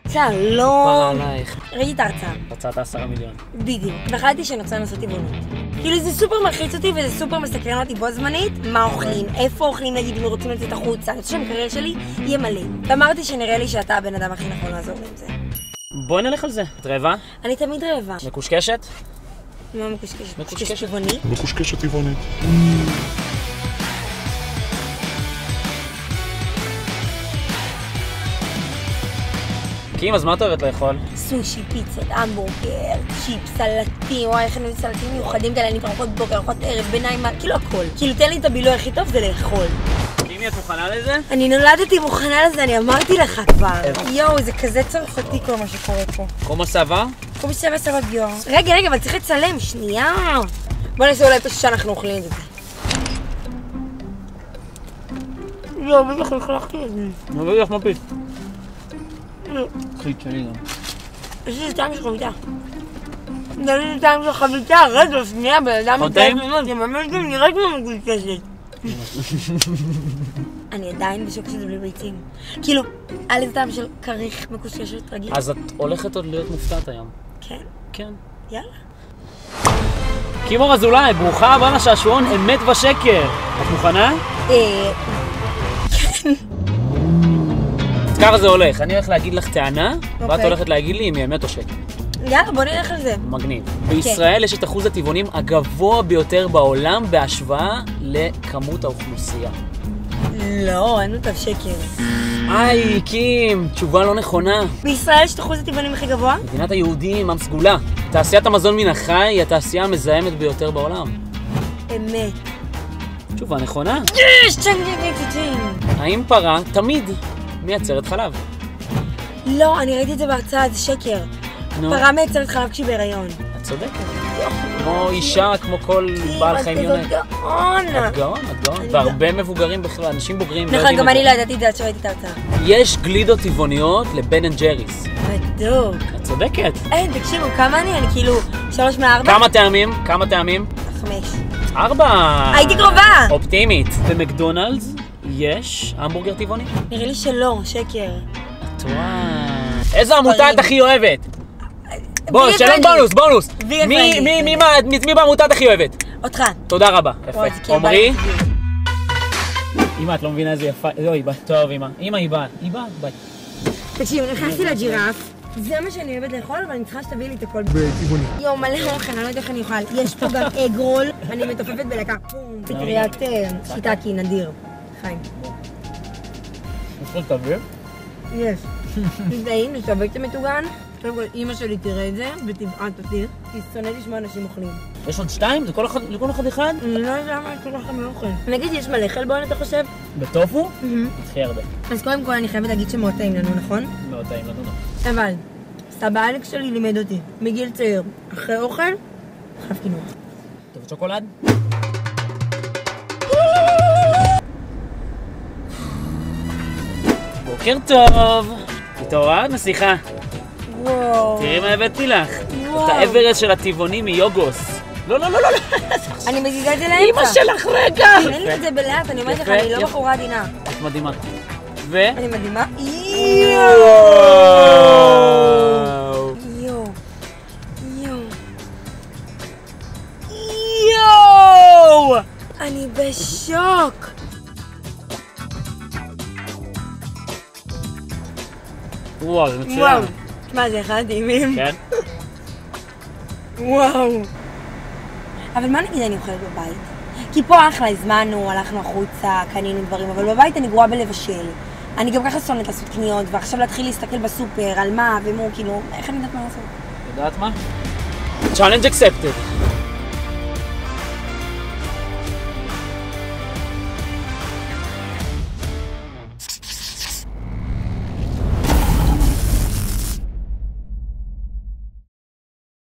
הרצאה, לא... כבר עלייך. ראיתי את ההרצאה. הרצאת 10 מיליון. בדיוק. והחלטתי שאני רוצה לעשות טבעונות. כאילו זה סופר מלחיץ אותי וזה סופר מסקרן אותי בו זמנית, מה אוכלים, איפה אוכלים, נגיד אם רוצים לצאת החוצה, אני חושבת שהמקרר שלי יהיה מלא. ואמרתי שנראה לי שאתה הבן אדם הכי נכון לעזור לי עם זה. בואי נלך על זה. את רעבה? אני תמיד רעבה. מקושקשת? מה מקושקשת? מקושקשת טבעונית? מקושקשת טבעונית. קים, אז מה את אוהבת לאכול? סושי, פיצות, המבורגר, צ'יפס, סלטים, וואי, איך אני אוהבת סלטים מיוחדים כאלה, אני ארוחת בוקר, ארוחת ערב, ביניים, כאילו הכל. כאילו תן לי את הבילוי הכי טוב זה לאכול. קימי, את מוכנה לזה? אני נולדתי מוכנה לזה, אני אמרתי לך כבר. יואו, זה כזה צרפתי כל מה שקורה פה. קומה סבא? קובי סבא סבא ביו. רגע, אבל צריך לצלם, שנייה. בוא נעשה אולי פשוט שאנחנו אוכלים את זה. יואו, בטח החלחתי את זה. מביא לך מפיס. קחי את שלי גם. יש לי טעם של חביתה. זה לי טעם של חביתה, רגע, שנייה, בן אדם חוטאים? זה ממש גם נראית כמו מקושקשת. אני עדיין בשוק שזה בלי ביצים. כאילו, היה לי טעם של כריך מקושקשת רגיל. אז את הולכת עוד להיות מופתעת היום. כן. כן. יאללה. קימור אזולאי, ברוכה הבאה לשעשועון אמת ושקר. את מוכנה? כן. אז ככה זה הולך. אני הולך להגיד לך טענה, ואת אוקיי. הולכת להגיד לי אם היא אמת או שקר. יאללה, בוא נלך על זה. מגניב. בישראל יש את אחוז הטבעונים הגבוה ביותר בעולם בהשוואה לכמות האוכלוסייה. לא, אין אותה שקר. היי, קים, תשובה לא נכונה. בישראל יש את אחוז הטבעונים הכי גבוה? מדינת היהודים, עם סגולה. תעשיית המזון מן החי היא התעשייה המזהמת ביותר בעולם. אמת. תשובה נכונה. יש! צ'נג צ'נג צ'נג צ'נג. האם פרה תמיד מייצרת חלב? לא, אני ראיתי את זה בהרצאה, זה שקר. נו, פרה מייצרת חלב כשהיא בהיריון. את צודקת. כמו אישה, כמו כל בעל חיים יונק. את גאון. את גאון. והרבה מבוגרים בכלל, אנשים בוגרים לא נכון, יודעים גם את אני זה. לא ידעתי את זה עד שראיתי את ההרצאה. יש גלידות טבעוניות לבן אנד ג'ריס. בדיוק. את צודקת. אין, תקשיבו, כמה אני כאילו 3 מ-4? כמה טעמים? 5. 4. הייתי קרובה! אופטימית. במקדונלדס יש המבורגר טבעוני? נראה לי שלא, שקר. איזה עמותה את הכי אוהבת? בוא, שאלון בונוס. מי בעמותה את הכי אוהבת? אותך. תודה רבה. יפה. וואי, זה כאילו עומרי? בא לי. אמא, את לא מבינה איזה יפה. היא באה. טוב, אמא. אמא היא באה. ביי. תקשיב, נכנסתי לג'ירף. זה מה שאני אוהבת לאכול, אבל אני צריכה שתביא לי את הכל. בטבעוני. יואו, מלא אוכל, אני לא יודעת איך אני אוכל. יש פה גם אגרול, אני מתופפת בלקה. פטריית שיטקי, נדיר. חיים. יכול תביא? יש. נדעים, לשבק את המטוגן. קודם כל, אמא שלי תראה את זה, ותבעט אותי. היא שונאת לשמוע אנשים אוכלים. יש עוד 2? לכל אחד אחד? אני לא יודע מה יש כל כך מאוכל. נגיד, יש מלא חלבון, אתה חושב? בטופו? הכי הרבה. אז קודם כל, אני חייבת להגיד שמאוד טעים לנו, נכון? מאוד טעים לנו. אבל, סבא אלכס שלי לימד אותי, מגיל צעיר, אחרי אוכל, חייב קינוח. טוב, שוקולד? בוקר טוב. התעוררת נסיכה. וואו. תראי מה הבאתי לך. וואו. את האברסט של הטבעונים מיוגוס. לא. אני מזיזה את זה לאמצע. אמא שלך רגע. אין לי את זה בלאט, אני אומרת לך, אני לא בחורה עדינה. את מדהימה. אני מדהימה? יואו! אני בשוק! וואו, זה מצוין. וואו. מה זה, אחד הטעימים? כן? וואו. אבל מה נגיד אני אוכלת בבית? כי פה אחלה, הזמנו, הלכנו החוצה, קנינו דברים, אבל בבית אני גרועה בלבשל. אני גם ככה שונאת לעשות קניות, ועכשיו להתחיל להסתכל בסופר על מה ומו, כאילו, איך אני יודעת מה לעשות? יודעת מה? Challenge accepted.